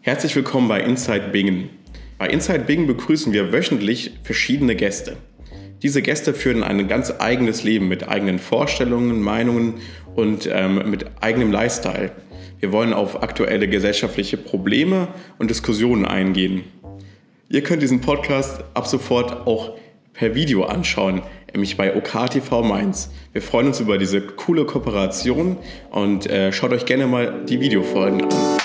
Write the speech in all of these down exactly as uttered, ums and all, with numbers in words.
Herzlich willkommen bei Inside Bingen. Bei Inside Bingen begrüßen wir wöchentlich verschiedene Gäste. Diese Gäste führen ein ganz eigenes Leben mit eigenen Vorstellungen, Meinungen und ähm, mit eigenem Lifestyle. Wir wollen auf aktuelle gesellschaftliche Probleme und Diskussionen eingehen. Ihr könnt diesen Podcast ab sofort auch per Video anschauen, nämlich bei O K T V Mainz. Wir freuen uns über diese coole Kooperation und äh, schaut euch gerne mal die Videofolgen an.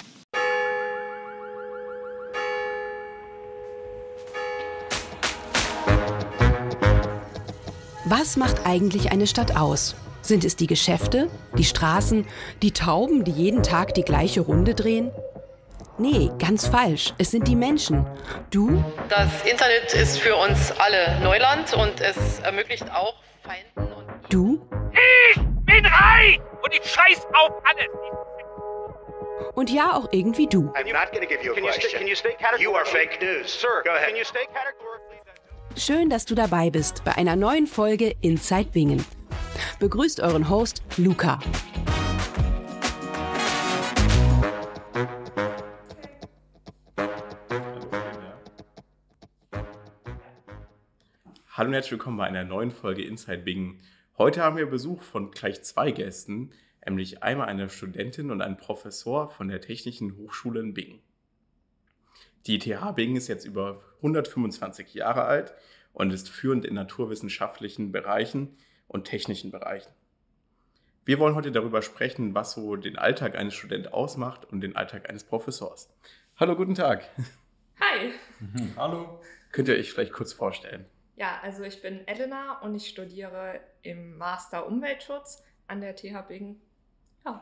Was macht eigentlich eine Stadt aus? Sind es die Geschäfte, die Straßen, die Tauben, die jeden Tag die gleiche Runde drehen? Nee, ganz falsch. Es sind die Menschen. Du? Das Internet ist für uns alle Neuland und es ermöglicht auch Feinden und... Du? Ich bin reich und ich scheiß auf alles. Und ja, auch irgendwie du. I'm not going to give you a question. You are fake news. Sir, go ahead. Can you stay categorically... Schön, dass du dabei bist bei einer neuen Folge Inside Bingen. Begrüßt euren Host Luca. Hallo und herzlich willkommen bei einer neuen Folge Inside Bingen. Heute haben wir Besuch von gleich zwei Gästen, nämlich einmal eine Studentin und ein Professor von der Technischen Hochschule in Bingen. Die T H Bingen ist jetzt über hundertfünfundzwanzig Jahre alt und ist führend in naturwissenschaftlichen Bereichen und technischen Bereichen. Wir wollen heute darüber sprechen, was so den Alltag eines Studenten ausmacht und den Alltag eines Professors. Hallo, guten Tag. Hi. Mhm. Hallo. Könnt ihr euch vielleicht kurz vorstellen? Ja, also ich bin Elena und ich studiere im Master Umweltschutz an der T H Bingen. Ja.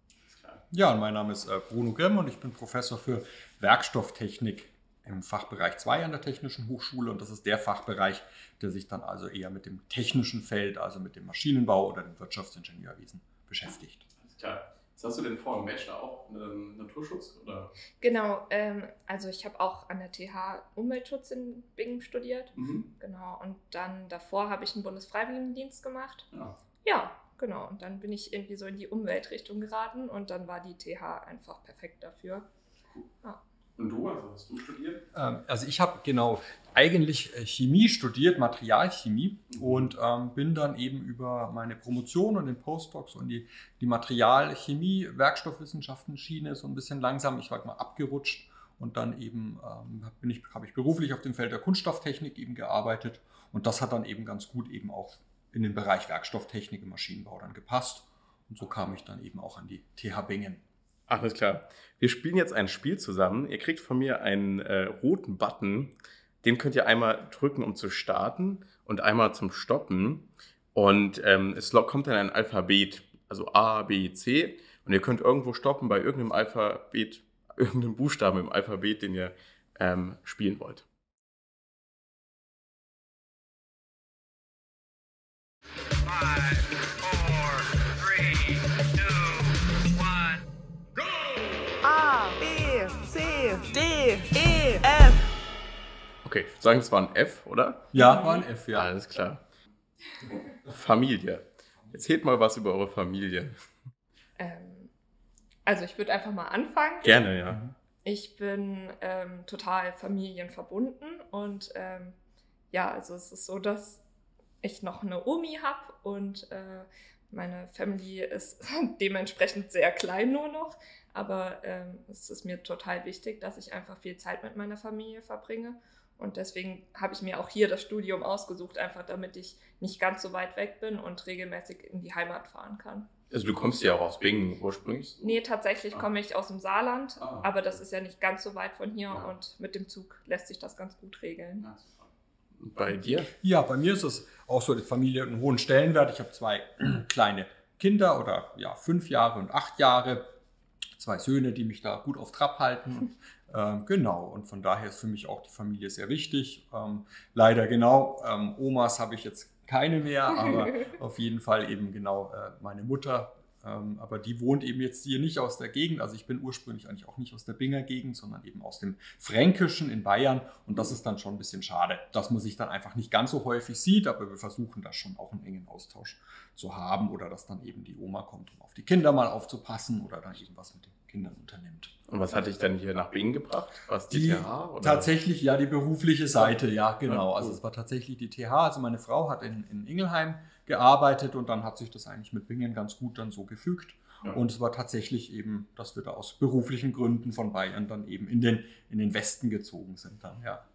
Ja, und mein Name ist äh, Bruno Grimm und ich bin Professor für Werkstofftechnik im Fachbereich zwei an der Technischen Hochschule. Und das ist der Fachbereich, der sich dann also eher mit dem technischen Feld, also mit dem Maschinenbau oder dem Wirtschaftsingenieurwesen beschäftigt. Alles klar. Was hast du denn vor im Bachelor auch? Ähm, Naturschutz? Oder? Genau, ähm, also ich habe auch an der T H Umweltschutz in Bingen studiert. Mhm. Genau, und dann davor habe ich einen Bundesfreiwilligendienst gemacht. Ja. Ja, genau. Und dann bin ich irgendwie so in die Umweltrichtung geraten und dann war die T H einfach perfekt dafür. Ja. Und du, also hast du studiert? Ähm, also ich habe genau eigentlich äh, Chemie studiert, Materialchemie, mhm. und ähm, bin dann eben über meine Promotion und den Postdocs und die, die Materialchemie, Werkstoffwissenschaften-Schiene so ein bisschen langsam, ich sag mal, abgerutscht. Und dann eben ähm, bin ich, habe ich beruflich auf dem Feld der Kunststofftechnik eben gearbeitet. Und das hat dann eben ganz gut eben auch in den Bereich Werkstofftechnik im Maschinenbau dann gepasst. Und so kam ich dann eben auch an die T H Bingen. Alles klar. Wir spielen jetzt ein Spiel zusammen. Ihr kriegt von mir einen äh, roten Button. Den könnt ihr einmal drücken, um zu starten und einmal zum Stoppen. Und ähm, es kommt dann ein Alphabet, also A, B, C. Und ihr könnt irgendwo stoppen bei irgendeinem Alphabet, irgendeinem Buchstaben im Alphabet, den ihr ähm, spielen wollt. D, E, F. Okay, ich würde sagen, das war ein F, oder? Ja, war ein F, ja. Alles klar. Familie. Erzählt mal was über eure Familie. Ähm, also ich würde einfach mal anfangen. Gerne, ja. Ich bin ähm, total familienverbunden und ähm, ja, also es ist so, dass ich noch eine Omi habe und äh, meine Family ist dementsprechend sehr klein nur noch. Aber ähm, es ist mir total wichtig, dass ich einfach viel Zeit mit meiner Familie verbringe. Und deswegen habe ich mir auch hier das Studium ausgesucht, einfach damit ich nicht ganz so weit weg bin und regelmäßig in die Heimat fahren kann. Also du kommst ja auch aus Bingen ursprünglich? Nee, tatsächlich ah. komme ich aus dem Saarland, ah. aber das ist ja nicht ganz so weit von hier ja. und mit dem Zug lässt sich das ganz gut regeln. Und bei dir? Ja, bei mir ist es auch so, die Familie hat einen hohen Stellenwert. Ich habe zwei kleine Kinder oder ja, fünf Jahre und acht Jahre. Zwei Söhne, die mich da gut auf Trab halten. ähm, genau, und von daher ist für mich auch die Familie sehr wichtig. Ähm, leider genau, ähm, Omas habe ich jetzt keine mehr, aber auf jeden Fall eben genau äh, meine Mutter. Ähm, aber die wohnt eben jetzt hier nicht aus der Gegend. Also ich bin ursprünglich eigentlich auch nicht aus der Binger Gegend, sondern eben aus dem Fränkischen in Bayern. Und das ist dann schon ein bisschen schade, dass man sich dann einfach nicht ganz so häufig sieht. Aber wir versuchen da schon auch einen engen Austausch zu haben oder dass dann eben die Oma kommt, um auf die Kinder mal aufzupassen oder dann eben was mit den Kindern unternimmt. Und was hat dich dann hier nach Bingen gebracht? Was die, die T H? Oder? Tatsächlich, ja, die berufliche Seite, ja, genau. Ja, cool. Also es war tatsächlich die T H. Also meine Frau hat in, in Ingelheim gearbeitet und dann hat sich das eigentlich mit Bingen ganz gut dann so gefügt. Ja. Und es war tatsächlich eben, dass wir da aus beruflichen Gründen von Bayern dann eben in den, in den Westen gezogen sind dann, ja.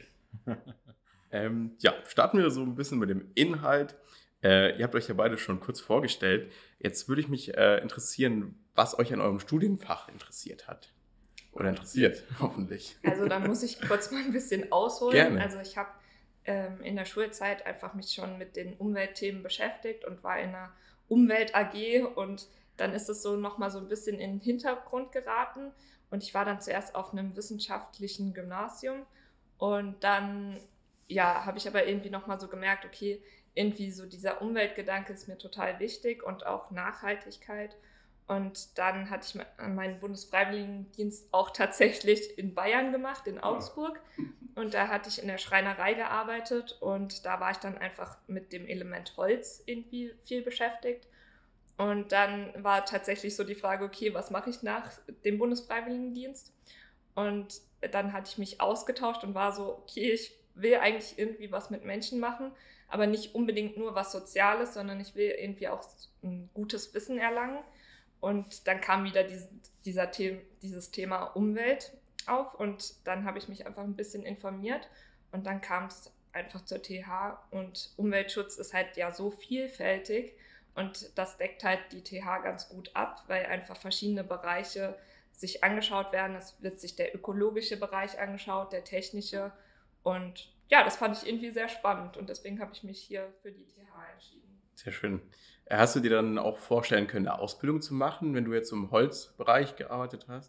ähm, ja, starten wir so ein bisschen mit dem Inhalt. Äh, ihr habt euch ja beide schon kurz vorgestellt. Jetzt würde ich mich äh, interessieren, was euch an eurem Studienfach interessiert hat. Oder interessiert, hoffentlich. Also da muss ich kurz mal ein bisschen ausholen. Gerne. Also ich habe ähm, in der Schulzeit einfach mich schon mit den Umweltthemen beschäftigt und war in einer Umwelt-A G und dann ist es so nochmal so ein bisschen in den Hintergrund geraten und ich war dann zuerst auf einem wissenschaftlichen Gymnasium und dann ja, habe ich aber irgendwie nochmal so gemerkt, okay, irgendwie so dieser Umweltgedanke ist mir total wichtig und auch Nachhaltigkeit. Und dann hatte ich meinen Bundesfreiwilligendienst auch tatsächlich in Bayern gemacht, in Augsburg. Und da hatte ich in der Schreinerei gearbeitet und da war ich dann einfach mit dem Element Holz irgendwie viel beschäftigt. Und dann war tatsächlich so die Frage, okay, was mache ich nach dem Bundesfreiwilligendienst? Und dann hatte ich mich ausgetauscht und war so, okay, ich will eigentlich irgendwie was mit Menschen machen, aber nicht unbedingt nur was Soziales, sondern ich will irgendwie auch ein gutes Wissen erlangen. Und dann kam wieder dies, dieser The- dieses Thema Umwelt auf und dann habe ich mich einfach ein bisschen informiert und dann kam es einfach zur T H und Umweltschutz ist halt ja so vielfältig und das deckt halt die T H ganz gut ab, weil einfach verschiedene Bereiche sich angeschaut werden. Es wird sich der ökologische Bereich angeschaut, der technische und ja, das fand ich irgendwie sehr spannend und deswegen habe ich mich hier für die T H entschieden. Sehr schön. Hast du dir dann auch vorstellen können, eine Ausbildung zu machen, wenn du jetzt im Holzbereich gearbeitet hast?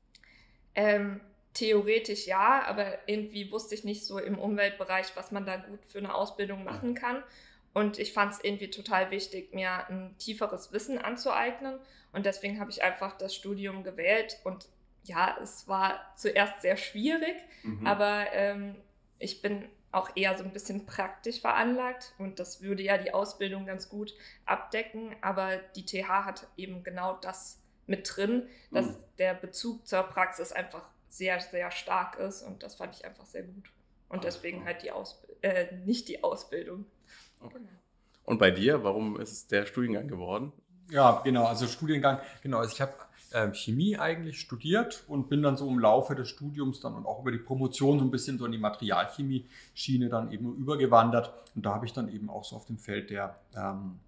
Ähm, theoretisch ja, aber irgendwie wusste ich nicht so im Umweltbereich, was man da gut für eine Ausbildung machen kann. Und ich fand es irgendwie total wichtig, mir ein tieferes Wissen anzueignen. Und deswegen habe ich einfach das Studium gewählt. Und ja, es war zuerst sehr schwierig, mhm. aber ähm, ich bin auch eher so ein bisschen praktisch veranlagt und das würde ja die Ausbildung ganz gut abdecken, aber die T H hat eben genau das mit drin, dass mhm. der Bezug zur Praxis einfach sehr, sehr stark ist und das fand ich einfach sehr gut und deswegen halt die Ausb- äh, nicht die Ausbildung. Okay. Und bei dir, warum ist es der Studiengang geworden? Ja, genau, also Studiengang, genau, also ich habe äh, Chemie eigentlich studiert und bin dann so im Laufe des Studiums dann und auch über die Promotion so ein bisschen so in die Materialchemie-Schiene dann eben übergewandert und da habe ich dann eben auch so auf dem Feld der ähm,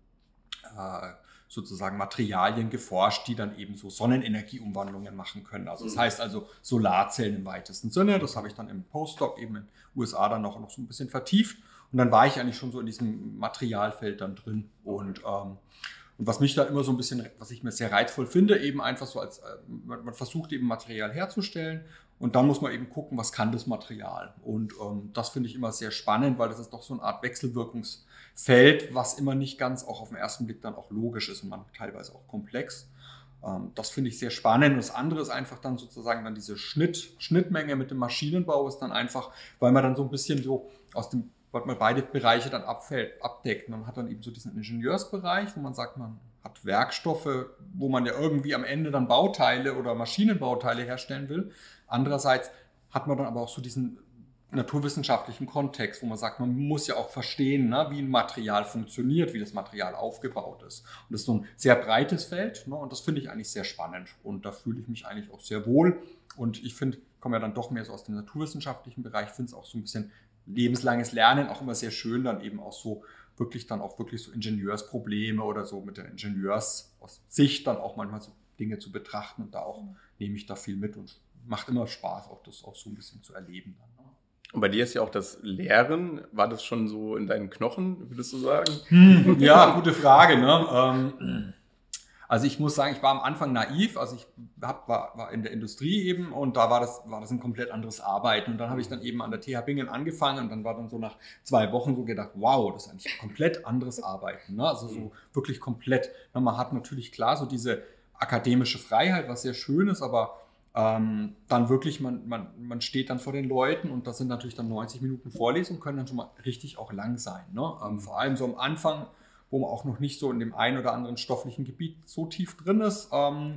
äh, sozusagen Materialien geforscht, die dann eben so Sonnenenergieumwandlungen machen können. Also das heißt also Solarzellen im weitesten Sinne, das habe ich dann im Postdoc eben in den U S A dann noch, noch so ein bisschen vertieft und dann war ich eigentlich schon so in diesem Materialfeld dann drin und ähm, Und was mich da immer so ein bisschen, was ich mir sehr reizvoll finde, eben einfach so als, man, man versucht eben Material herzustellen und dann muss man eben gucken, was kann das Material. Und ähm, das finde ich immer sehr spannend, weil das ist doch so eine Art Wechselwirkungsfeld, was immer nicht ganz auch auf den ersten Blick dann auch logisch ist und man teilweise auch komplex. Ähm, das finde ich sehr spannend. Und das andere ist einfach dann sozusagen dann diese Schnitt, Schnittmenge mit dem Maschinenbau ist dann einfach, weil man dann so ein bisschen so aus dem weil man beide Bereiche dann abfällt, abdeckt. Man hat dann eben so diesen Ingenieursbereich, wo man sagt, man hat Werkstoffe, wo man ja irgendwie am Ende dann Bauteile oder Maschinenbauteile herstellen will. Andererseits hat man dann aber auch so diesen naturwissenschaftlichen Kontext, wo man sagt, man muss ja auch verstehen, ne, wie ein Material funktioniert, wie das Material aufgebaut ist. Und das ist so ein sehr breites Feld, ne, und das finde ich eigentlich sehr spannend. Und da fühle ich mich eigentlich auch sehr wohl. Und ich finde, ich komme ja dann doch mehr so aus dem naturwissenschaftlichen Bereich, finde es auch so ein bisschen lebenslanges Lernen auch immer sehr schön, dann eben auch so wirklich dann auch wirklich so Ingenieursprobleme oder so mit der Ingenieurssicht dann auch manchmal so Dinge zu betrachten und da auch mhm. nehme ich da viel mit und macht immer Spaß, auch das auch so ein bisschen zu erleben dann. Und bei dir ist ja auch das Lehren, war das schon so in deinen Knochen, würdest du sagen? Hm, ja, gute Frage, ne? Ähm, Also ich muss sagen, ich war am Anfang naiv, also ich hab, war, war in der Industrie eben und da war das, war das ein komplett anderes Arbeiten und dann habe ich dann eben an der T H Bingen angefangen und dann war dann so nach zwei Wochen so gedacht, wow, das ist eigentlich komplett anderes Arbeiten, ne? Also so wirklich komplett. Man hat natürlich klar so diese akademische Freiheit, was sehr schön ist, aber ähm, dann wirklich, man, man, man steht dann vor den Leuten und das sind natürlich dann neunzig Minuten Vorlesung, können dann schon mal richtig auch lang sein, ne? Ähm, vor allem so am Anfang, wo man auch noch nicht so in dem einen oder anderen stofflichen Gebiet so tief drin ist. Ähm,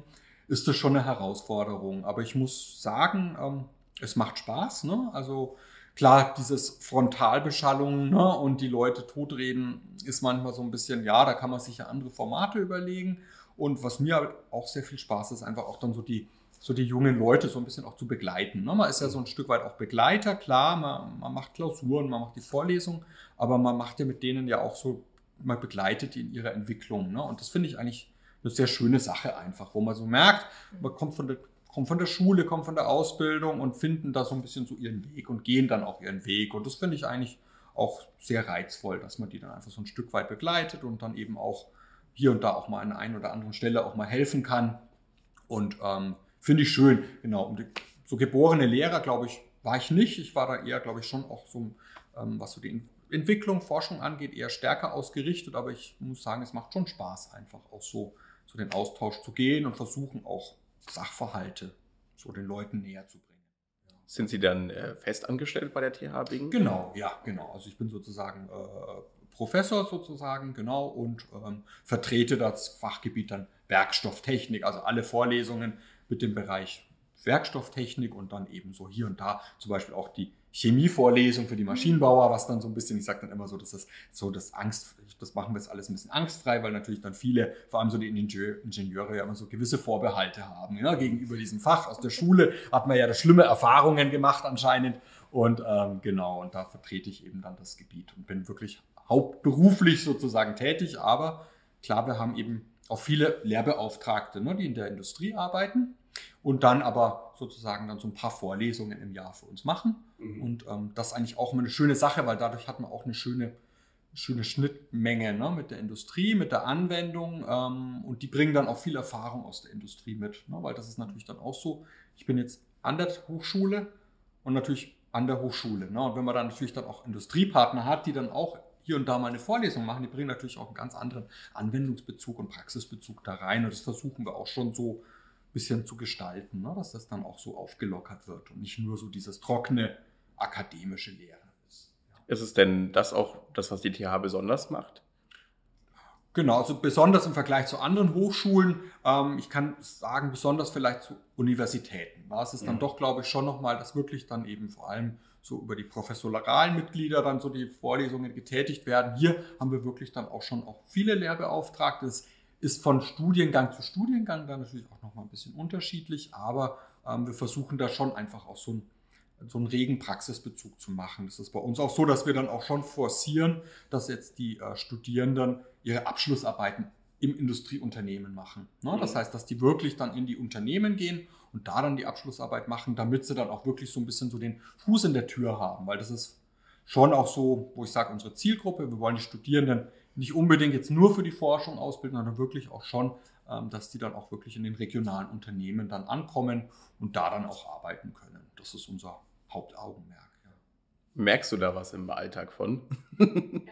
ist das schon eine Herausforderung. Aber ich muss sagen, ähm, es macht Spaß, ne? Also klar, dieses Frontalbeschallung, ne, und die Leute totreden ist manchmal so ein bisschen, ja, da kann man sich ja andere Formate überlegen. Und was mir halt auch sehr viel Spaß ist, einfach auch dann so die, so die jungen Leute so ein bisschen auch zu begleiten. Ne? Man ist ja so ein Stück weit auch Begleiter, klar, man, man macht Klausuren, man macht die Vorlesungen, aber man macht ja mit denen ja auch so, man begleitet die in ihrer Entwicklung. Ne? Und das finde ich eigentlich eine sehr schöne Sache einfach, wo man so merkt, man kommt von der kommen von der Schule, kommen von der Ausbildung und finden da so ein bisschen so ihren Weg und gehen dann auch ihren Weg. Und das finde ich eigentlich auch sehr reizvoll, dass man die dann einfach so ein Stück weit begleitet und dann eben auch hier und da auch mal an der einen oder anderen Stelle auch mal helfen kann. Und ähm, finde ich schön, genau. Und so geborene Lehrer, glaube ich, war ich nicht. Ich war da eher, glaube ich, schon auch so, ähm, was so die Entwicklung, Forschung angeht, eher stärker ausgerichtet. Aber ich muss sagen, es macht schon Spaß, einfach auch so, so den Austausch zu gehen und versuchen auch Sachverhalte so den Leuten näher zu bringen. Sind Sie dann äh, festangestellt bei der T H Bingen? Genau, ja, genau. Also ich bin sozusagen äh, Professor sozusagen, genau, und ähm, vertrete das Fachgebiet dann Werkstofftechnik, also alle Vorlesungen mit dem Bereich Werkstofftechnik und dann eben so hier und da zum Beispiel auch die Chemievorlesung für die Maschinenbauer, was dann so ein bisschen, ich sage dann immer so, dass das so das Angst, das machen wir jetzt alles ein bisschen angstfrei, weil natürlich dann viele, vor allem so die Ingenieur, Ingenieure ja immer so gewisse Vorbehalte haben, ja, gegenüber diesem Fach. Aus der Schule hat man ja da schlimme Erfahrungen gemacht anscheinend und ähm, genau, und da vertrete ich eben dann das Gebiet und bin wirklich hauptberuflich sozusagen tätig, aber klar, wir haben eben auch viele Lehrbeauftragte, ne, die in der Industrie arbeiten. Und dann aber sozusagen dann so ein paar Vorlesungen im Jahr für uns machen. Mhm. Und ähm, das ist eigentlich auch immer eine schöne Sache, weil dadurch hat man auch eine schöne, schöne Schnittmenge, ne, mit der Industrie, mit der Anwendung. Ähm, und die bringen dann auch viel Erfahrung aus der Industrie mit. Ne, weil das ist natürlich dann auch so, ich bin jetzt an der Hochschule und natürlich an der Hochschule. Ne, und wenn man dann natürlich dann auch Industriepartner hat, die dann auch hier und da mal eine Vorlesung machen, die bringen natürlich auch einen ganz anderen Anwendungsbezug und Praxisbezug da rein. Und das versuchen wir auch schon so bisschen zu gestalten, ne? Dass das dann auch so aufgelockert wird und nicht nur so dieses trockene akademische Lehren ist. Ja. Ist es denn das auch das, was die T H besonders macht? Genau, also besonders im Vergleich zu anderen Hochschulen, ähm, ich kann sagen, besonders vielleicht zu Universitäten. Da ist es dann mhm. doch, glaube ich, schon nochmal, dass wirklich dann eben vor allem so über die professoralen Mitglieder dann so die Vorlesungen getätigt werden. Hier haben wir wirklich dann auch schon auch viele Lehrbeauftragte. Das ist von Studiengang zu Studiengang dann natürlich auch nochmal ein bisschen unterschiedlich, aber ähm, wir versuchen da schon einfach auch so, ein, so einen regen Praxisbezug zu machen. Das ist bei uns auch so, dass wir dann auch schon forcieren, dass jetzt die äh, Studierenden ihre Abschlussarbeiten im Industrieunternehmen machen. Ne? Das heißt, dass die wirklich dann in die Unternehmen gehen und da dann die Abschlussarbeit machen, damit sie dann auch wirklich so ein bisschen so den Fuß in der Tür haben, weil das ist schon auch so, wo ich sage, unsere Zielgruppe, wir wollen die Studierenden nicht unbedingt jetzt nur für die Forschung ausbilden, sondern wirklich auch schon, dass die dann auch wirklich in den regionalen Unternehmen dann ankommen und da dann auch arbeiten können. Das ist unser Hauptaugenmerk. Ja. Merkst du da was im Alltag von? Ähm,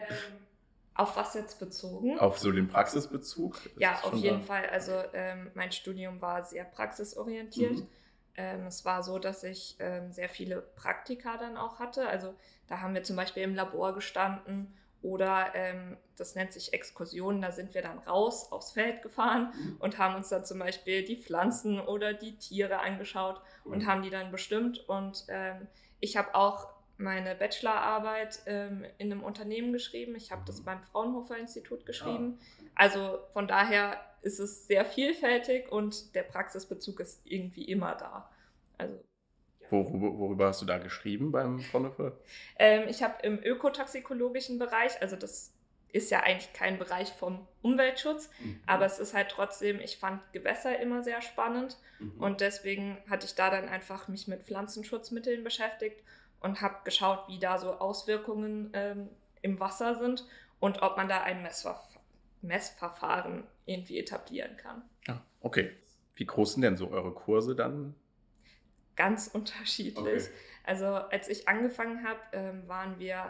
auf was jetzt bezogen? Auf so den Praxisbezug? Ja, auf jeden da? Fall. Also ähm, mein Studium war sehr praxisorientiert. Mhm. Ähm, es war so, dass ich ähm, sehr viele Praktika dann auch hatte. Also da haben wir zum Beispiel im Labor gestanden. Oder ähm, das nennt sich Exkursionen, da sind wir dann raus aufs Feld gefahren mhm. und haben uns dann zum Beispiel die Pflanzen oder die Tiere angeschaut mhm. und haben die dann bestimmt. Und ähm, ich habe auch meine Bachelorarbeit ähm, in einem Unternehmen geschrieben. Ich habe mhm. das beim Fraunhofer Institut geschrieben. Ja. Also von daher ist es sehr vielfältig und der Praxisbezug ist irgendwie immer da. Also Worüber, worüber hast du da geschrieben beim Fraunhofer? Ähm, ich habe im ökotoxikologischen Bereich, also das ist ja eigentlich kein Bereich vom Umweltschutz, mhm. aber es ist halt trotzdem, ich fand Gewässer immer sehr spannend mhm. und deswegen hatte ich da dann einfach mich mit Pflanzenschutzmitteln beschäftigt und habe geschaut, wie da so Auswirkungen ähm, im Wasser sind und ob man da ein Messverf- Messverfahren irgendwie etablieren kann. Ah, okay. Wie groß sind denn so eure Kurse dann? Ganz unterschiedlich. Okay. Also als ich angefangen habe, ähm, waren wir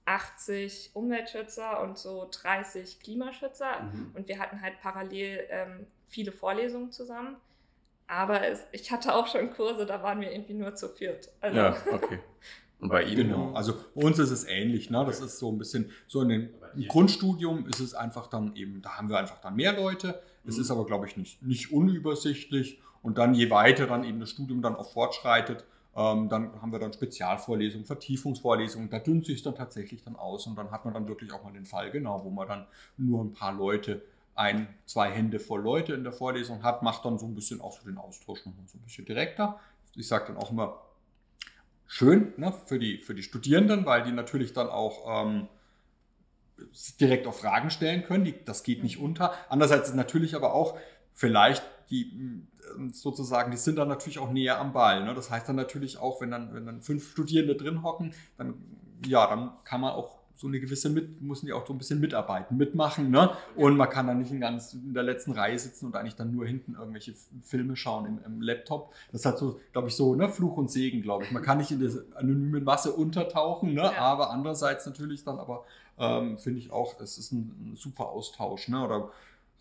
achtzig Umweltschützer und so dreißig Klimaschützer mhm. und wir hatten halt parallel ähm, viele Vorlesungen zusammen. Aber es, ich hatte auch schon Kurse, da waren wir irgendwie nur zu viert. Also, ja, okay. Und bei Ihnen? Genau, also bei uns ist es ähnlich, ne? Das ist so ein bisschen, so in den, im Grundstudium ist es einfach dann eben, da haben wir einfach dann mehr Leute. Es ist aber, glaube ich, nicht, nicht unübersichtlich. Und dann, je weiter dann eben das Studium dann auch fortschreitet, ähm, dann haben wir dann Spezialvorlesungen, Vertiefungsvorlesungen. Da dünnt sich dann tatsächlich dann aus und dann hat man dann wirklich auch mal den Fall, genau, wo man dann nur ein paar Leute, ein, zwei Hände voll Leute in der Vorlesung hat, macht dann so ein bisschen auch so den Austausch nochmal so ein bisschen direkter. Ich sage dann auch immer, schön, ne, für die, für die Studierenden, weil die natürlich dann auch ähm, direkt auf Fragen stellen können. Die, das geht nicht unter. Andererseits ist natürlich aber auch vielleicht die sozusagen, die sind dann natürlich auch näher am Ball. Ne? Das heißt dann natürlich auch, wenn dann, wenn dann fünf Studierende drin hocken, dann, ja, dann kann man auch so eine gewisse mit, müssen die auch so ein bisschen mitarbeiten, mitmachen, ne? Und man kann dann nicht in ganz in der letzten Reihe sitzen und eigentlich dann nur hinten irgendwelche Filme schauen im, im Laptop. Das hat so, glaube ich, so, ne, Fluch und Segen, glaube ich. Man kann nicht in der anonymen Masse untertauchen, ne? Ja. Aber andererseits natürlich dann, aber ähm, finde ich auch, es ist ein, ein super Austausch, ne? Oder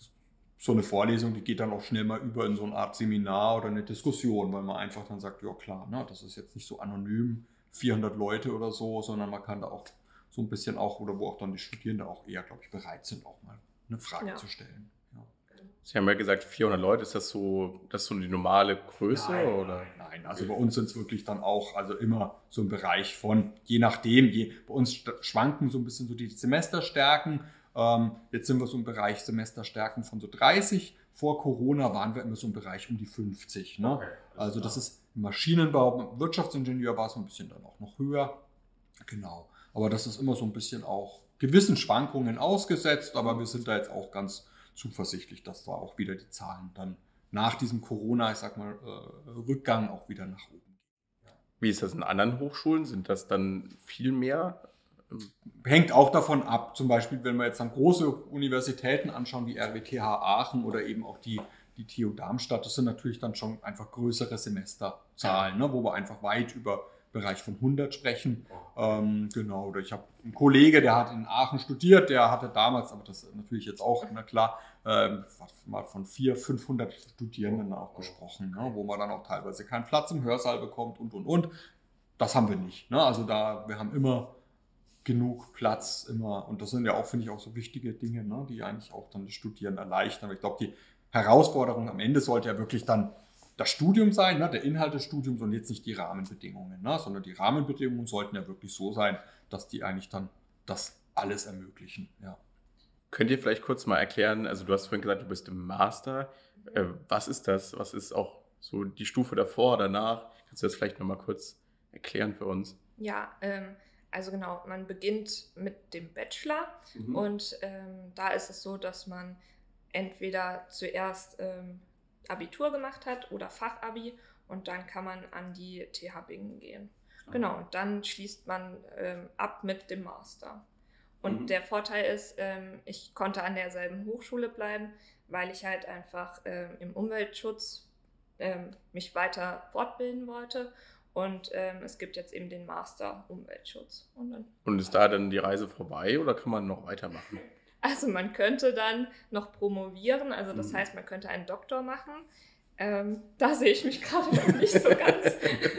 so eine Vorlesung, die geht dann auch schnell mal über in so eine Art Seminar oder eine Diskussion, weil man einfach dann sagt, ja klar, ne, das ist jetzt nicht so anonym, vierhundert Leute oder so, sondern man kann da auch so ein bisschen auch, oder wo auch dann die Studierenden auch eher, glaube ich, bereit sind, auch mal eine Frage ja. zu stellen. Ja. Sie haben ja gesagt, vierhundert Leute, ist das so, das so die normale Größe? Nein, oder? nein, nein, also bei uns sind es wirklich dann auch, also immer so ein Bereich von, je nachdem, je, bei uns schwanken so ein bisschen so die Semesterstärken. Ähm, jetzt sind wir so im Bereich Semesterstärken von so dreißig. Vor Corona waren wir immer so im Bereich um die fünfzig. Ne? Okay, das also das ist im Maschinenbau, Wirtschaftsingenieur war es ein bisschen dann auch noch höher. Genau. Aber das ist immer so ein bisschen auch gewissen Schwankungen ausgesetzt, aber wir sind da jetzt auch ganz zuversichtlich, dass da auch wieder die Zahlen dann nach diesem Corona, ich sag mal, äh, Rückgang auch wieder nach oben gehen. Wie ist das in anderen Hochschulen? Sind das dann viel mehr? Hängt auch davon ab, zum Beispiel, wenn wir jetzt dann große Universitäten anschauen, wie R W T H Aachen oder eben auch die, die T U Darmstadt, das sind natürlich dann schon einfach größere Semesterzahlen, ne, wo wir einfach weit über Bereich von hundert sprechen. Ähm, genau, oder ich habe einen Kollege, der hat in Aachen studiert, der hatte damals, aber das ist natürlich jetzt auch, na klar, ähm, mal von vierhundert, fünfhundert Studierenden auch gesprochen, ne, wo man dann auch teilweise keinen Platz im Hörsaal bekommt und, und, und. Das haben wir nicht. Ne? Also da, wir haben immer genug Platz, immer, und das sind ja auch, finde ich, auch so wichtige Dinge, ne, die eigentlich auch dann die Studierenden erleichtern. Aber ich glaube, die Herausforderung am Ende sollte ja wirklich dann das Studium sein, ne, der Inhalt des Studiums und jetzt nicht die Rahmenbedingungen, ne, sondern die Rahmenbedingungen sollten ja wirklich so sein, dass die eigentlich dann das alles ermöglichen. Ja. Könnt ihr vielleicht kurz mal erklären, also du hast vorhin gesagt, du bist im Master. Äh, was ist das? Was ist auch so die Stufe davor, danach? Kannst du das vielleicht nochmal kurz erklären für uns? Ja, ähm, also genau, man beginnt mit dem Bachelor mhm. und ähm, da ist es so, dass man entweder zuerst ähm, Abitur gemacht hat oder Fachabi und dann kann man an die T H Bingen gehen. Ah. Genau, und dann schließt man ähm, ab mit dem Master. Und mhm. der Vorteil ist, ähm, ich konnte an derselben Hochschule bleiben, weil ich halt einfach ähm, im Umweltschutz ähm, mich weiter fortbilden wollte. Und ähm, es gibt jetzt eben den Master Umweltschutz. Und, dann und ist da dann die Reise vorbei oder kann man noch weitermachen? Also man könnte dann noch promovieren, also das mhm. heißt, man könnte einen Doktor machen. Ähm, da sehe ich mich gerade noch nicht so ganz.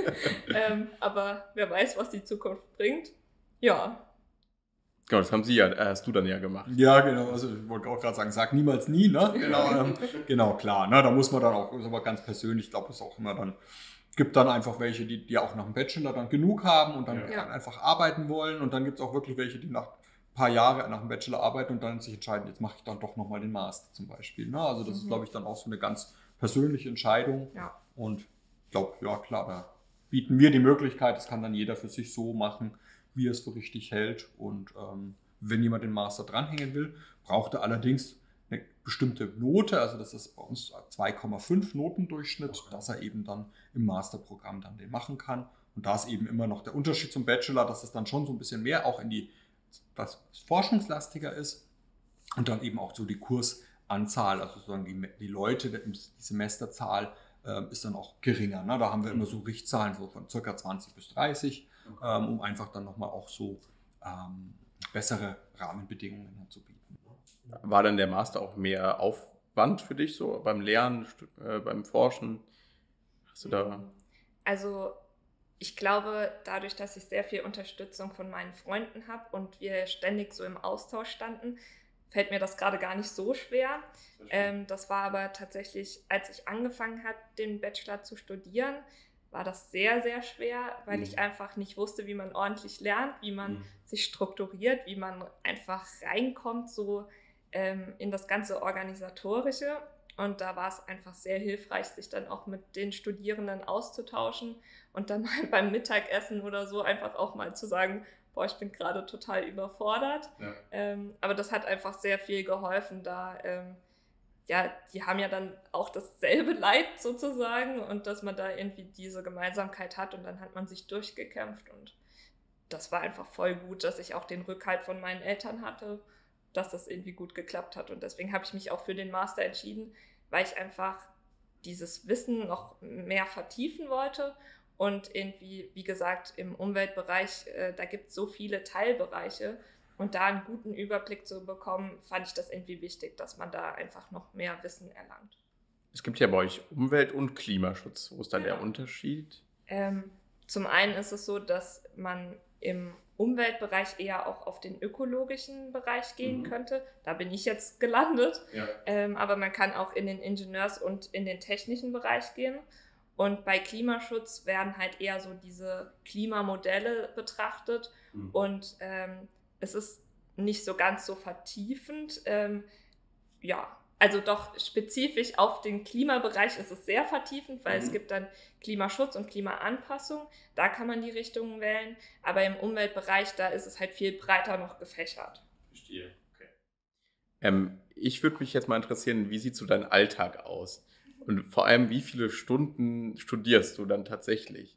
ähm, aber wer weiß, was die Zukunft bringt. Ja. Genau, das haben Sie ja, äh, hast du dann ja gemacht. Ja, genau. Also ich wollte auch gerade sagen, sag niemals nie, ne? Genau, ähm, genau klar. Ne? Da muss man dann auch, ist aber ganz persönlich, ich glaube, es ist auch immer dann, gibt dann einfach welche, die, die auch nach dem Bachelor dann genug haben und dann ja. einfach arbeiten wollen. Und dann gibt es auch wirklich welche, die nach ein paar Jahren nach dem Bachelor arbeiten und dann sich entscheiden, jetzt mache ich dann doch nochmal den Master zum Beispiel. Ne? Also das mhm. ist, glaube ich, dann auch so eine ganz persönliche Entscheidung. Ja. Und ich glaube, ja klar, da bieten wir die Möglichkeit, das kann dann jeder für sich so machen, wie er es für richtig hält. Und ähm, wenn jemand den Master dranhängen will, braucht er allerdings eine bestimmte Note, also das ist bei uns zwei Komma fünf Notendurchschnitt, okay. dass er eben dann im Masterprogramm dann den machen kann. Und da ist eben immer noch der Unterschied zum Bachelor, dass es dann schon so ein bisschen mehr auch in die, was forschungslastiger ist und dann eben auch so die Kursanzahl, also sozusagen die, die Leute, die Semesterzahl äh, ist dann auch geringer. Ne? Da haben wir immer so Richtzahlen so von ca. zwanzig bis dreißig, ähm, um einfach dann nochmal auch so ähm, bessere Rahmenbedingungen zu bieten. War dann der Master auch mehr Aufwand für dich, so beim Lernen, äh, beim Forschen? Hast du da... Also ich glaube, dadurch, dass ich sehr viel Unterstützung von meinen Freunden habe und wir ständig so im Austausch standen, fällt mir das gerade gar nicht so schwer. Das, ähm, das war aber tatsächlich, als ich angefangen habe, den Bachelor zu studieren, war das sehr, sehr schwer, weil mhm. ich einfach nicht wusste, wie man ordentlich lernt, wie man mhm. sich strukturiert, wie man einfach reinkommt so ähm, in das ganze Organisatorische. Und da war es einfach sehr hilfreich, sich dann auch mit den Studierenden auszutauschen und dann mal beim Mittagessen oder so einfach auch mal zu sagen, boah, ich bin gerade total überfordert. Ja. Ähm, aber das hat einfach sehr viel geholfen, da ähm, ja, die haben ja dann auch dasselbe Leid sozusagen und dass man da irgendwie diese Gemeinsamkeit hat und dann hat man sich durchgekämpft und das war einfach voll gut, dass ich auch den Rückhalt von meinen Eltern hatte, dass das irgendwie gut geklappt hat und deswegen habe ich mich auch für den Master entschieden, weil ich einfach dieses Wissen noch mehr vertiefen wollte und irgendwie, wie gesagt, im Umweltbereich, äh, da gibt es so viele Teilbereiche und da einen guten Überblick zu bekommen, fand ich das irgendwie wichtig, dass man da einfach noch mehr Wissen erlangt. Es gibt ja bei euch Umwelt- und Klimaschutz. Wo ist da ja. der Unterschied? Ähm, zum einen ist es so, dass man im Umweltbereich eher auch auf den ökologischen Bereich gehen mhm. könnte. Da bin ich jetzt gelandet. Ja. Ähm, aber man kann auch in den Ingenieurs- und in den technischen Bereich gehen. Und bei Klimaschutz werden halt eher so diese Klimamodelle betrachtet. Mhm. Und ähm, es ist nicht so ganz so vertiefend. Ähm, ja, also doch spezifisch auf den Klimabereich ist es sehr vertiefend, weil mhm. es gibt dann Klimaschutz und Klimaanpassung. Da kann man die Richtungen wählen. Aber im Umweltbereich, da ist es halt viel breiter noch gefächert. Verstehe, okay. Ähm, ich würde mich jetzt mal interessieren, wie sieht so dein Alltag aus? Und vor allem, wie viele Stunden studierst du dann tatsächlich?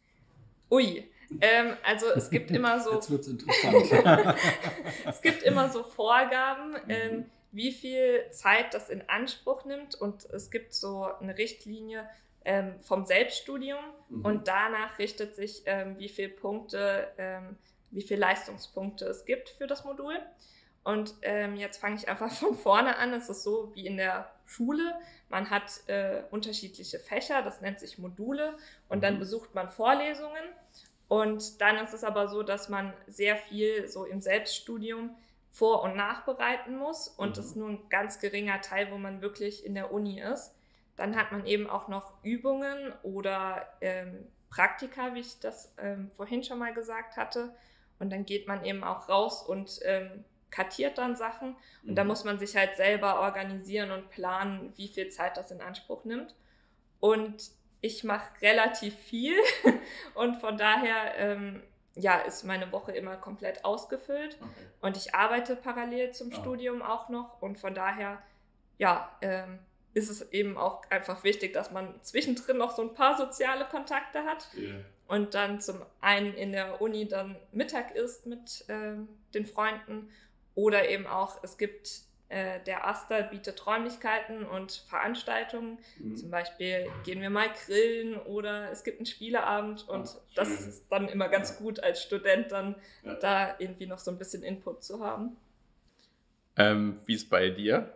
Ui, ähm, also es gibt immer so... Jetzt wird's interessant. Es gibt immer so Vorgaben, ähm, wie viel Zeit das in Anspruch nimmt und es gibt so eine Richtlinie ähm, vom Selbststudium mhm. und danach richtet sich, ähm, wie viele Punkte, ähm, wie viele Leistungspunkte es gibt für das Modul. Und ähm, jetzt fange ich einfach von vorne an. Es ist so wie in der Schule. Man hat äh, unterschiedliche Fächer, das nennt sich Module und dann besucht man Vorlesungen. Und dann ist es aber so, dass man sehr viel so im Selbststudium vor- und nachbereiten muss und das mhm. ist nur ein ganz geringer Teil, wo man wirklich in der Uni ist. Dann hat man eben auch noch Übungen oder ähm, Praktika, wie ich das ähm, vorhin schon mal gesagt hatte. Und dann geht man eben auch raus und ähm, kartiert dann Sachen. Und mhm. da muss man sich halt selber organisieren und planen, wie viel Zeit das in Anspruch nimmt. Und ich mache relativ viel und von daher ähm, ja, ist meine Woche immer komplett ausgefüllt okay. und ich arbeite parallel zum oh. Studium auch noch und von daher ja, ähm, ist es eben auch einfach wichtig, dass man zwischendrin noch so ein paar soziale Kontakte hat yeah. und dann zum einen in der Uni dann Mittag isst mit ähm, den Freunden oder eben auch, es gibt äh, der Aster bietet Räumlichkeiten und Veranstaltungen, mhm. zum Beispiel gehen wir mal grillen oder es gibt einen Spieleabend und oh, das ist dann immer ganz ja. gut als Student dann ja. da irgendwie noch so ein bisschen Input zu haben. Ähm, wie ist bei dir?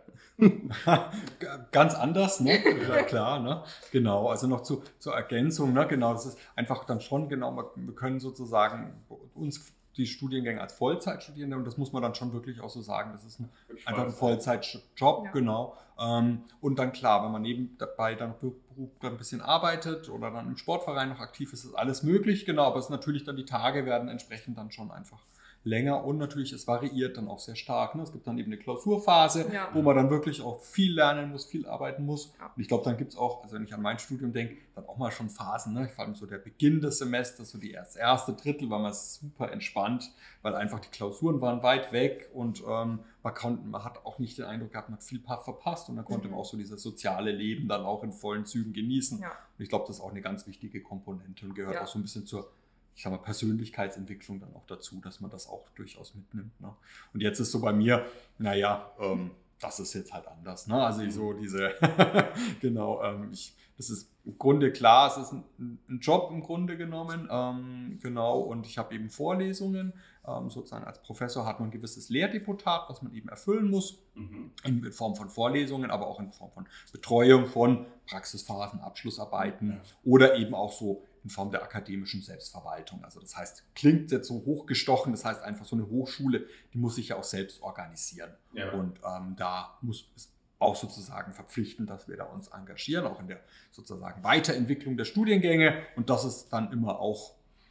Ganz anders, ne? Ja, klar, ne? Genau, also noch zu, zur Ergänzung, ne? Genau, das ist einfach dann schon, genau, wir können sozusagen uns die Studiengänge als Vollzeitstudierende und das muss man dann schon wirklich auch so sagen, das ist ein, einfach ein Vollzeitjob, ja. genau. Ähm, und dann klar, wenn man nebenbei dann ein bisschen arbeitet oder dann im Sportverein noch aktiv ist, ist alles möglich, genau, aber es ist natürlich dann die Tage werden entsprechend dann schon einfach länger und natürlich, es variiert dann auch sehr stark. Ne? Es gibt dann eben eine Klausurphase, ja. wo man dann wirklich auch viel lernen muss, viel arbeiten muss. Ja. Und ich glaube, dann gibt es auch, also wenn ich an mein Studium denke, dann auch mal schon Phasen, ne? Vor allem so der Beginn des Semesters, so die erste, erste Drittel war man super entspannt, weil einfach die Klausuren waren weit weg und ähm, man, kann, man hat auch nicht den Eindruck gehabt, man hat viel verpasst und dann konnte mhm. man auch so dieses soziale Leben dann auch in vollen Zügen genießen. Ja. Und ich glaube, das ist auch eine ganz wichtige Komponente und gehört ja. auch so ein bisschen zur ich sag mal, Persönlichkeitsentwicklung dann auch dazu, dass man das auch durchaus mitnimmt. Ne? Und jetzt ist so bei mir, naja, ähm, das ist jetzt halt anders. Ne? Also so diese, genau, ähm, ich, das ist im Grunde klar, es ist ein, ein Job im Grunde genommen, ähm, genau, und ich habe eben Vorlesungen, ähm, sozusagen als Professor hat man ein gewisses Lehrdeputat, was man eben erfüllen muss, mhm. in Form von Vorlesungen, aber auch in Form von Betreuung von Praxisphasen, Abschlussarbeiten ja. oder eben auch so in Form der akademischen Selbstverwaltung. Also das heißt, klingt jetzt so hochgestochen, das heißt einfach so eine Hochschule, die muss sich ja auch selbst organisieren. Ja. Und ähm, da muss es auch sozusagen verpflichtend, dass wir da uns engagieren, auch in der sozusagen Weiterentwicklung der Studiengänge. Und das ist dann immer auch,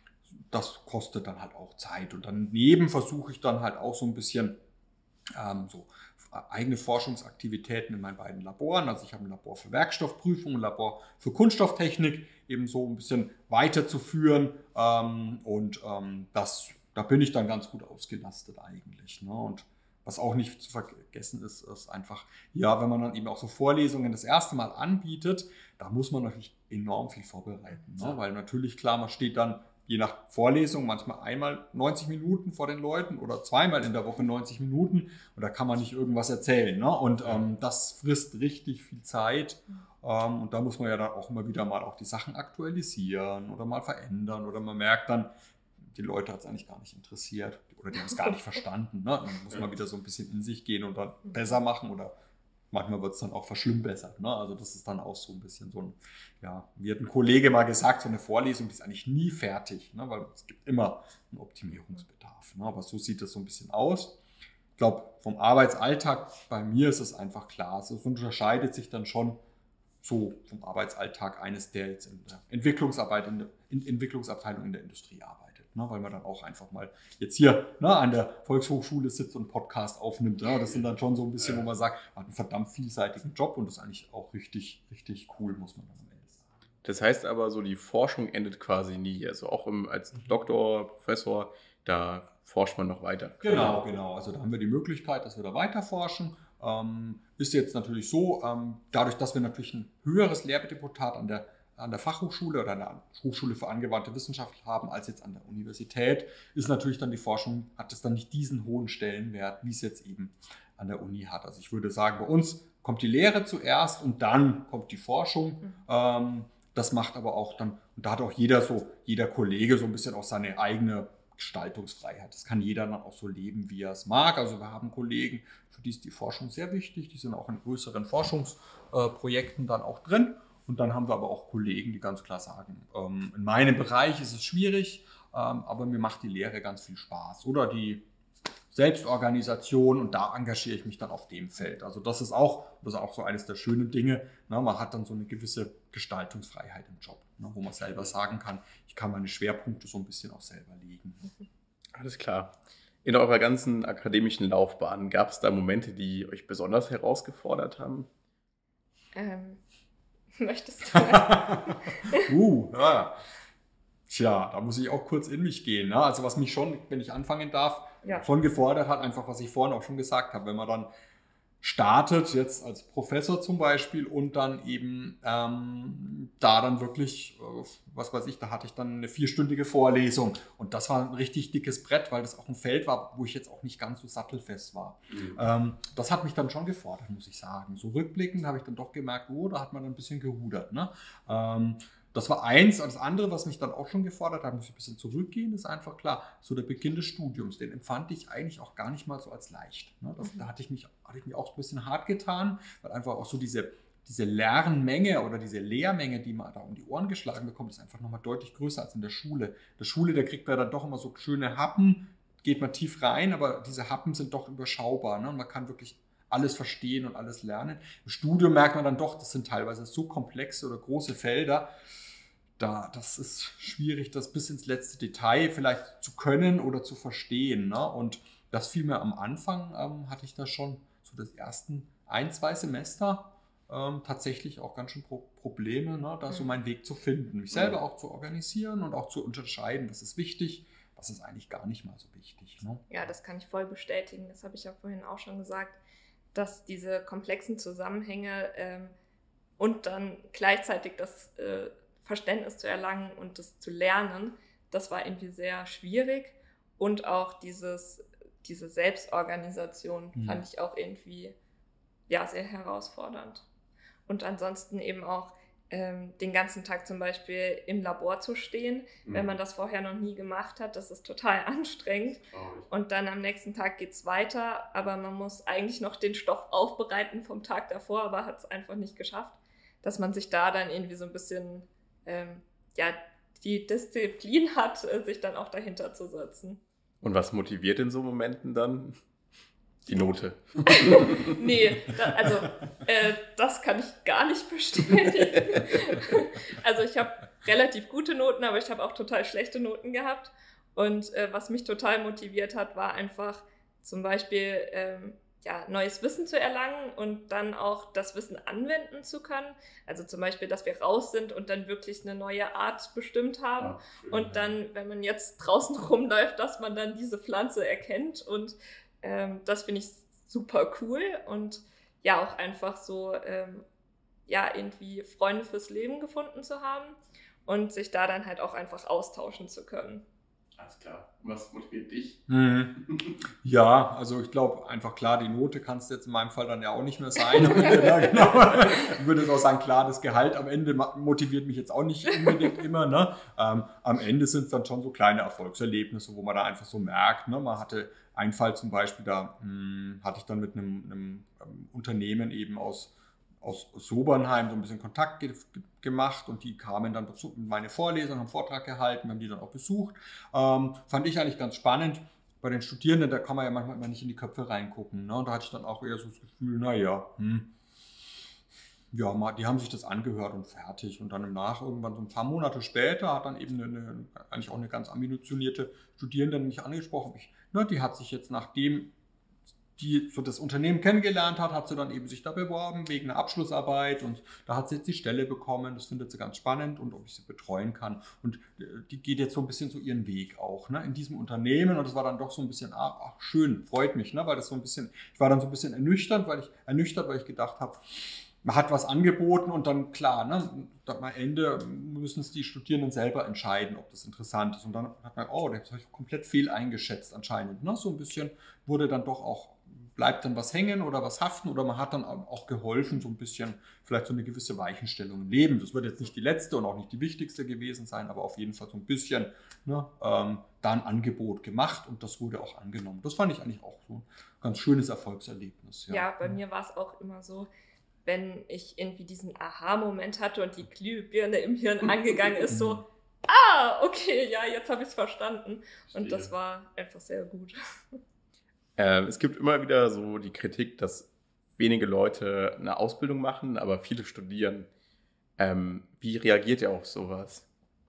das kostet dann halt auch Zeit. Und daneben versuche ich dann halt auch so ein bisschen ähm, so eigene Forschungsaktivitäten in meinen beiden Laboren. Also ich habe ein Labor für Werkstoffprüfung, ein Labor für Kunststofftechnik, eben so ein bisschen weiterzuführen. Ähm, und ähm, das, da bin ich dann ganz gut ausgelastet eigentlich. Ne? Und was auch nicht zu vergessen ist, ist einfach, ja, wenn man dann eben auch so Vorlesungen das erste Mal anbietet, da muss man natürlich enorm viel vorbereiten. Ne? Weil natürlich, klar, man steht dann je nach Vorlesung manchmal einmal neunzig Minuten vor den Leuten oder zweimal in der Woche neunzig Minuten und da kann man nicht irgendwas erzählen. Ne? Und ähm, das frisst richtig viel Zeit ähm, und da muss man ja dann auch immer wieder mal auch die Sachen aktualisieren oder mal verändern oder man merkt dann, die Leute hat es eigentlich gar nicht interessiert oder die haben es gar nicht verstanden. Ne? Dann muss man wieder so ein bisschen in sich gehen und dann besser machen oder manchmal wird es dann auch verschlimmbessert. Ne? Also das ist dann auch so ein bisschen so ein, ja, wie hat ein Kollege mal gesagt, so eine Vorlesung, die ist eigentlich nie fertig, ne? Weil es gibt immer einen Optimierungsbedarf. Ne? Aber so sieht das so ein bisschen aus. Ich glaube, vom Arbeitsalltag bei mir ist es einfach klar. Also es unterscheidet sich dann schon so vom Arbeitsalltag eines, der jetzt in der Entwicklungsarbeit, in der in Entwicklungsabteilung in der Industrie arbeitet. Ne, weil man dann auch einfach mal jetzt hier ne, an der Volkshochschule sitzt und einen Podcast aufnimmt. Ne, das sind dann schon so ein bisschen, wo man sagt, man hat einen verdammt vielseitigen Job und das ist eigentlich auch richtig, richtig cool, muss man dann am Ende sagen. Das heißt aber so, die Forschung endet quasi nie. Also auch im, als Doktor, Professor, da forscht man noch weiter. Genau, genau. Also da haben wir die Möglichkeit, dass wir da weiter forschen. Ähm, ist jetzt natürlich so, ähm, dadurch, dass wir natürlich ein höheres Lehrdeputat an der an der Fachhochschule oder an der Hochschule für angewandte Wissenschaft haben als jetzt an der Universität, ist natürlich dann die Forschung, hat es dann nicht diesen hohen Stellenwert, wie es jetzt eben an der Uni hat. Also ich würde sagen, bei uns kommt die Lehre zuerst und dann kommt die Forschung. Mhm. Ähm, das macht aber auch dann, und da hat auch jeder so, jeder Kollege so ein bisschen auch seine eigene Gestaltungsfreiheit. Das kann jeder dann auch so leben, wie er es mag. Also wir haben Kollegen, für die ist die Forschung sehr wichtig, die sind auch in größeren Forschungsprojekten dann auch drin. Und dann haben wir aber auch Kollegen, die ganz klar sagen, ähm, in meinem Bereich ist es schwierig, ähm, aber mir macht die Lehre ganz viel Spaß. Oder die Selbstorganisation und da engagiere ich mich dann auf dem Feld. Also das ist auch, das ist auch so eines der schönen Dinge. Ne? Man hat dann so eine gewisse Gestaltungsfreiheit im Job, ne? Wo man selber sagen kann, ich kann meine Schwerpunkte so ein bisschen auch selber legen. Alles klar. In eurer ganzen akademischen Laufbahn, gab es da Momente, die euch besonders herausgefordert haben? Ähm... Möchtest du? uh, ja. Tja, da muss ich auch kurz in mich gehen. Ne? Also was mich schon, wenn ich anfangen darf, ja. schon gefordert hat, einfach was ich vorhin auch schon gesagt habe, wenn man dann startet, jetzt als Professor zum Beispiel und dann eben ähm, da dann wirklich, äh, was weiß ich, da hatte ich dann eine vierstündige Vorlesung und das war ein richtig dickes Brett, weil das auch ein Feld war, wo ich jetzt auch nicht ganz so sattelfest war. Mhm. Ähm, das hat mich dann schon gefordert, muss ich sagen. So rückblickend habe ich dann doch gemerkt, oh, da hat man ein bisschen gerudert. Ne? Ähm, Das war eins. Und das andere, was mich dann auch schon gefordert hat, muss ich ein bisschen zurückgehen, ist einfach klar, so der Beginn des Studiums, den empfand ich eigentlich auch gar nicht mal so als leicht. Das, mhm. Da hatte ich, mich, hatte ich mich auch ein bisschen hart getan, weil einfach auch so diese, diese Lernmenge oder diese Lehrmenge, die man da um die Ohren geschlagen bekommt, ist einfach nochmal deutlich größer als in der Schule. In der Schule, da kriegt man dann doch immer so schöne Happen, geht man tief rein, aber diese Happen sind doch überschaubar. Ne? Und man kann wirklich alles verstehen und alles lernen. Im Studium merkt man dann doch, das sind teilweise so komplexe oder große Felder, Da, das ist schwierig, das bis ins letzte Detail vielleicht zu können oder zu verstehen. Ne? Und das fiel mir am Anfang, ähm, hatte ich da schon so das ersten ein, zwei Semester ähm, tatsächlich auch ganz schön Pro- Probleme, ne? Da so meinen Weg zu finden, mich selber auch zu organisieren und auch zu unterscheiden, was ist wichtig, was ist eigentlich gar nicht mal so wichtig. Ne? Ja, das kann ich voll bestätigen. Das habe ich ja vorhin auch schon gesagt, dass diese komplexen Zusammenhänge ähm, und dann gleichzeitig das äh, Verständnis zu erlangen und das zu lernen, das war irgendwie sehr schwierig. Und auch dieses, diese Selbstorganisation mhm. fand ich auch irgendwie ja, sehr herausfordernd. Und ansonsten eben auch ähm, den ganzen Tag zum Beispiel im Labor zu stehen, mhm. wenn man das vorher noch nie gemacht hat, das ist total anstrengend. Oh. Und dann am nächsten Tag geht es weiter, aber man muss eigentlich noch den Stoff aufbereiten vom Tag davor, aber hat es einfach nicht geschafft, dass man sich da dann irgendwie so ein bisschen Ähm, ja, die Disziplin hat, sich dann auch dahinter zu setzen. Und was motiviert in so Momenten dann? Die Note. Nee, da, also äh, das kann ich gar nicht bestätigen. Also ich habe relativ gute Noten, aber ich habe auch total schlechte Noten gehabt. Und äh, was mich total motiviert hat, war einfach zum Beispiel ähm, ja, neues Wissen zu erlangen und dann auch das Wissen anwenden zu können. Also zum Beispiel, dass wir raus sind und dann wirklich eine neue Art bestimmt haben. Ja, schön, und dann, wenn man jetzt draußen rumläuft, dass man dann diese Pflanze erkennt. Und ähm, das finde ich super cool. Und ja, auch einfach so, ähm, ja, irgendwie Freunde fürs Leben gefunden zu haben und sich da dann halt auch einfach austauschen zu können. Alles klar. Was motiviert dich? Mhm. Ja, also ich glaube einfach klar, die Note kannst du jetzt in meinem Fall dann ja auch nicht mehr sein. Am Ende, ne? Genau. Ich würde auch sagen, klar, das Gehalt am Ende motiviert mich jetzt auch nicht unbedingt immer. Ne? Ähm, am Ende sind es dann schon so kleine Erfolgserlebnisse, wo man da einfach so merkt, ne? Man hatte einen Fall zum Beispiel, da mh, hatte ich dann mit einem, einem, einem Unternehmen eben aus aus Sobernheim so ein bisschen Kontakt ge- gemacht und die kamen dann dazu in meine Vorlesung, haben einen Vortrag gehalten, wir haben die dann auch besucht. Ähm, fand ich eigentlich ganz spannend. Bei den Studierenden, da kann man ja manchmal immer nicht in die Köpfe reingucken. Ne? Und da hatte ich dann auch eher so das Gefühl, naja, hm, ja, mal, die haben sich das angehört und fertig. Und dann im Nach, irgendwann so ein paar Monate später, hat dann eben eine, eine, eigentlich auch eine ganz ambitionierte Studierende mich angesprochen. Ich, ne, die hat sich jetzt nachdem die so das Unternehmen kennengelernt hat, hat sie dann eben sich da beworben wegen einer Abschlussarbeit und da hat sie jetzt die Stelle bekommen, das findet sie ganz spannend und ob ich sie betreuen kann und die geht jetzt so ein bisschen so ihren Weg auch, ne, in diesem Unternehmen und das war dann doch so ein bisschen, ach, ach schön, freut mich, ne, weil das so ein bisschen, ich war dann so ein bisschen ernüchtert, weil ich, ernüchtert, weil ich gedacht habe, man hat was angeboten und dann klar, ne, am Ende müssen es die Studierenden selber entscheiden, ob das interessant ist und dann hat man, oh, das habe ich komplett fehl eingeschätzt anscheinend, ne, so ein bisschen wurde dann doch auch bleibt dann was hängen oder was haften oder man hat dann auch geholfen, so ein bisschen vielleicht so eine gewisse Weichenstellung im Leben. Das wird jetzt nicht die letzte und auch nicht die wichtigste gewesen sein, aber auf jeden Fall so ein bisschen, ne, ähm, da ein Angebot gemacht und das wurde auch angenommen. Das fand ich eigentlich auch so ein ganz schönes Erfolgserlebnis. Ja, ja bei mir war es auch immer so, wenn ich irgendwie diesen Aha-Moment hatte und die Glühbirne im Hirn angegangen ist, so, ah, okay, ja, jetzt habe ich es verstanden. Und das war einfach sehr gut. Ähm, es gibt immer wieder so die Kritik, dass wenige Leute eine Ausbildung machen, aber viele studieren. Ähm, wie reagiert ihr auf sowas?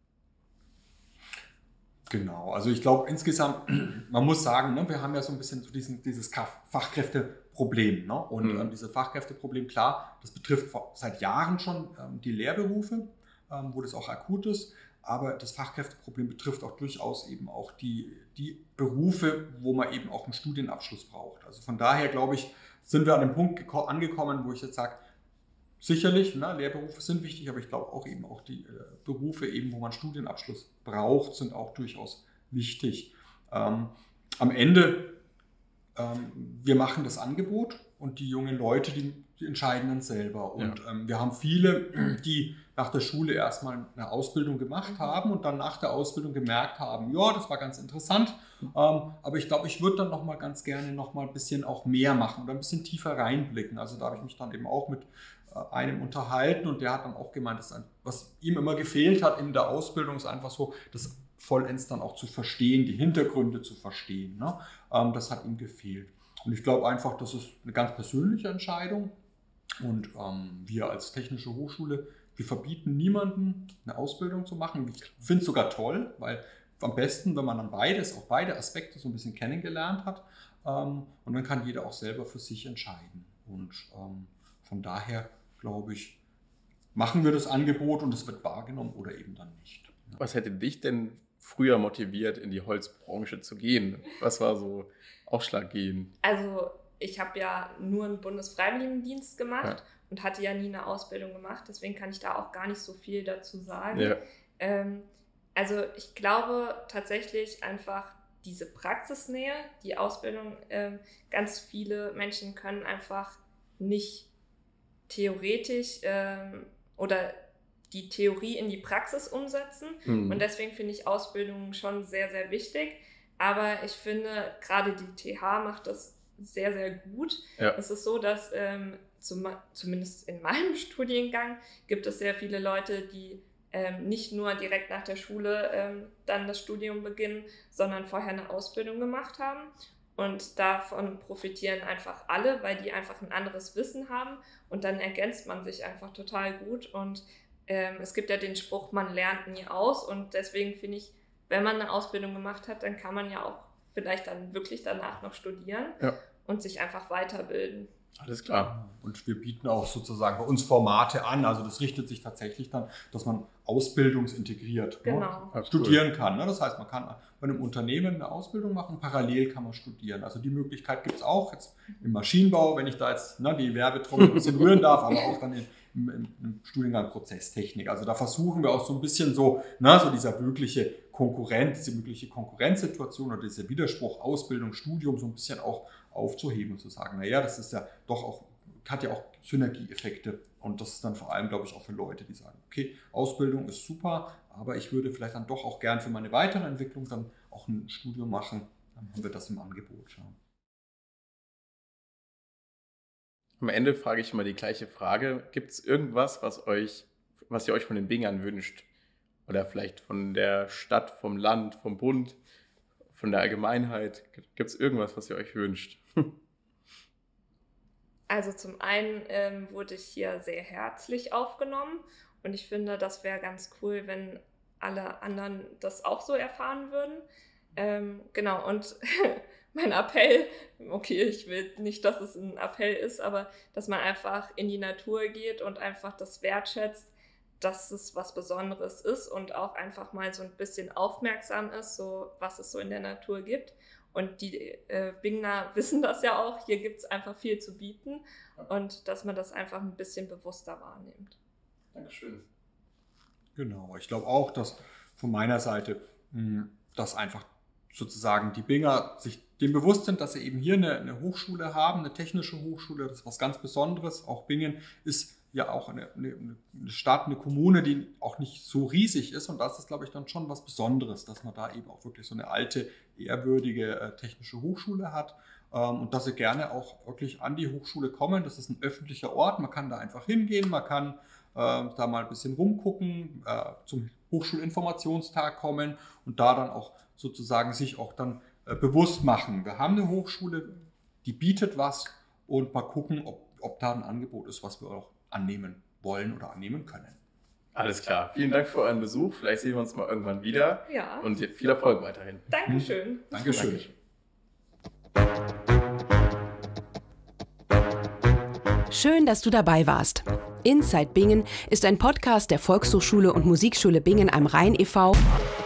Genau, also ich glaube insgesamt, man muss sagen, ne, wir haben ja so ein bisschen so diesen, dieses Fachkräfteproblem. Ne? Und mhm. ähm, dieses Fachkräfteproblem, klar, das betrifft seit Jahren schon ähm, die Lehrberufe, ähm, wo das auch akut ist. Aber das Fachkräfteproblem betrifft auch durchaus eben auch die, die Berufe, wo man eben auch einen Studienabschluss braucht. Also von daher, glaube ich, sind wir an dem Punkt geko- angekommen, wo ich jetzt sage, sicherlich, ne, Lehrberufe sind wichtig, aber ich glaube auch eben auch die äh, Berufe, eben, wo man einen Studienabschluss braucht, sind auch durchaus wichtig. Ähm, am Ende, ähm, wir machen das Angebot und die jungen Leute, die, die entscheiden dann selber. Und ja. ähm, wir haben viele, die nach der Schule erstmal eine Ausbildung gemacht haben und dann nach der Ausbildung gemerkt haben, ja, das war ganz interessant, ähm, aber ich glaube, ich würde dann noch mal ganz gerne noch mal ein bisschen auch mehr machen oder ein bisschen tiefer reinblicken. Also da habe ich mich dann eben auch mit äh, einem unterhalten und der hat dann auch gemeint, dass, was ihm immer gefehlt hat in der Ausbildung, ist einfach so, das vollends dann auch zu verstehen, die Hintergründe zu verstehen. Ne? Ähm, das hat ihm gefehlt. Und ich glaube einfach, das ist eine ganz persönliche Entscheidung und ähm, wir als Technische Hochschule, wir verbieten niemanden, eine Ausbildung zu machen. Ich finde es sogar toll, weil am besten, wenn man dann beides, auch beide Aspekte so ein bisschen kennengelernt hat. Ähm, und dann kann jeder auch selber für sich entscheiden. Und ähm, von daher, glaube ich, machen wir das Angebot und es wird wahrgenommen oder eben dann nicht. Ja. Was hätte dich denn früher motiviert, in die Holzbranche zu gehen? Was war so ausschlaggebend? Also ich habe ja nur einen Bundesfreiwilligendienst gemacht. Ja. Und hatte ja nie eine Ausbildung gemacht, deswegen kann ich da auch gar nicht so viel dazu sagen. Ja. Ähm, also ich glaube tatsächlich einfach diese Praxisnähe, die Ausbildung, ähm, ganz viele Menschen können einfach nicht theoretisch ähm, oder die Theorie in die Praxis umsetzen. Mhm. Und deswegen finde ich Ausbildung schon sehr, sehr wichtig. Aber ich finde, gerade die T H macht das sehr, sehr gut. Ja. Es ist so, dass ähm, zum, zumindest in meinem Studiengang gibt es sehr viele Leute, die ähm, nicht nur direkt nach der Schule ähm, dann das Studium beginnen, sondern vorher eine Ausbildung gemacht haben. Und davon profitieren einfach alle, weil die einfach ein anderes Wissen haben und dann ergänzt man sich einfach total gut. Und ähm, es gibt ja den Spruch, man lernt nie aus, und deswegen finde ich, wenn man eine Ausbildung gemacht hat, dann kann man ja auch vielleicht dann wirklich danach noch studieren ja. und sich einfach weiterbilden. Alles klar. Und wir bieten auch sozusagen bei uns Formate an. Also das richtet sich tatsächlich dann, dass man ausbildungsintegriert genau. ne, studieren kann. Ne? Das heißt, man kann bei einem Unternehmen eine Ausbildung machen, parallel kann man studieren. Also die Möglichkeit gibt es auch jetzt im Maschinenbau, wenn ich da jetzt ne, die Werbetrommel ein bisschen rühren darf, aber auch dann in, im, im Studiengang Prozesstechnik. Also da versuchen wir auch so ein bisschen so, ne, so dieser mögliche Konkurrenz, diese mögliche Konkurrenzsituation oder dieser Widerspruch Ausbildung, Studium so ein bisschen auch aufzuheben und zu sagen, naja, das ist ja doch auch, hat ja auch Synergieeffekte, und das ist dann vor allem, glaube ich, auch für Leute, die sagen, okay, Ausbildung ist super, aber ich würde vielleicht dann doch auch gern für meine weitere Entwicklung dann auch ein Studium machen, dann haben wir das im Angebot. Ja. Am Ende frage ich immer die gleiche Frage, gibt es irgendwas, was euch, was ihr euch von den Bingern wünscht? Oder vielleicht von der Stadt, vom Land, vom Bund, von der Allgemeinheit? Gibt es irgendwas, was ihr euch wünscht? Also zum einen ähm, wurde ich hier sehr herzlich aufgenommen, und ich finde, das wäre ganz cool, wenn alle anderen das auch so erfahren würden. Ähm, genau, und mein Appell, okay, ich will nicht, dass es ein Appell ist, aber dass man einfach in die Natur geht und einfach das wertschätzt, dass es was Besonderes ist, und auch einfach mal so ein bisschen aufmerksam ist, so was es so in der Natur gibt. Und die äh, Bingner wissen das ja auch, hier gibt es einfach viel zu bieten, und dass man das einfach ein bisschen bewusster wahrnimmt. Dankeschön. Genau, ich glaube auch, dass von meiner Seite, mh, dass einfach sozusagen die Binger sich dem bewusst sind, dass sie eben hier eine, eine Hochschule haben, eine technische Hochschule, das ist was ganz Besonderes. Auch Bingen ist ja auch eine, eine, eine Stadt, eine Kommune, die auch nicht so riesig ist, und das ist, glaube ich, dann schon was Besonderes, dass man da eben auch wirklich so eine alte, ehrwürdige äh, technische Hochschule hat, ähm, und dass sie gerne auch wirklich an die Hochschule kommen. Das ist ein öffentlicher Ort, man kann da einfach hingehen, man kann äh, da mal ein bisschen rumgucken, äh, zum Hochschulinformationstag kommen und da dann auch sozusagen sich auch dann äh, bewusst machen. Wir haben eine Hochschule, die bietet was, und mal gucken, ob, ob da ein Angebot ist, was wir auch annehmen wollen oder annehmen können. Alles klar. Vielen Dank für euren Besuch. Vielleicht sehen wir uns mal irgendwann wieder. Ja. Und viel Erfolg weiterhin. Dankeschön. Hm. Dankeschön. Dankeschön. Schön, dass du dabei warst. Inside Bingen ist ein Podcast der Volkshochschule und Musikschule Bingen am Rhein e V